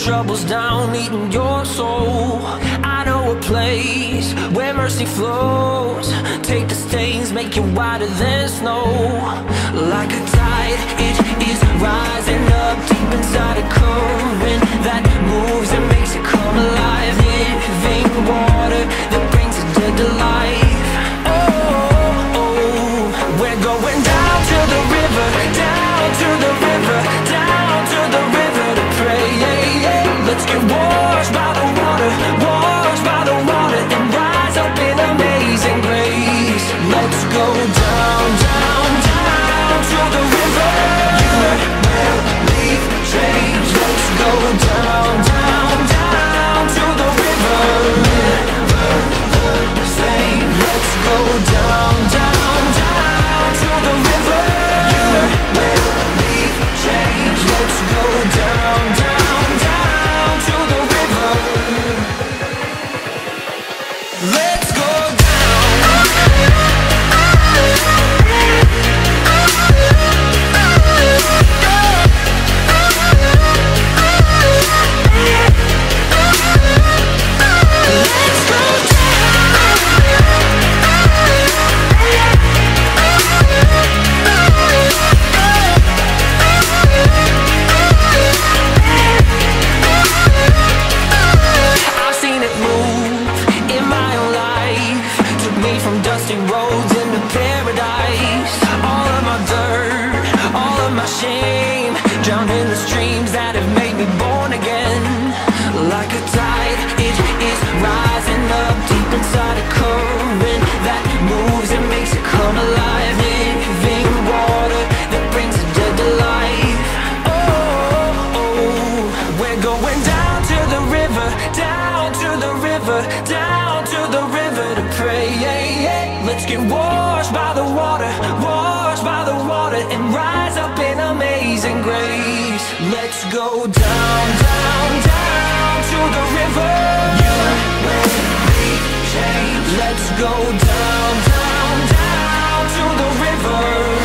troubles down, eating your soul. I know a place where mercy flows. Take the stains, make it whiter than snow. Like a tide, it is rising up deep inside a current that moves and makes it come alive. Living water that brings the dead to life. Oh, oh, we're going down to the river, down to the river, down to the river to pray. Let's get washed by the water, washed by the water, and rise up in amazing grace. Let's go down, down, down to the river. You will leave change. Let's go down, down, down to the river. Never the same. Let's go down, down, down to the river. You will leave change. Let's go down, down, down to the river. Let's go from dusty roads into paradise. All of my dirt, all of my shame, drowned in the streams that have made me born again. Like a tide, it is rising up deep inside a current that moves and makes it come alive. Living water that brings the dead to life. Oh, oh, we're going down to the river, down to the river, down to the river to pray. Let's get washed by the water, washed by the water, and rise up in amazing grace. Let's go down, down, down to the river. You will leave change. Let's go down, down, down to the river.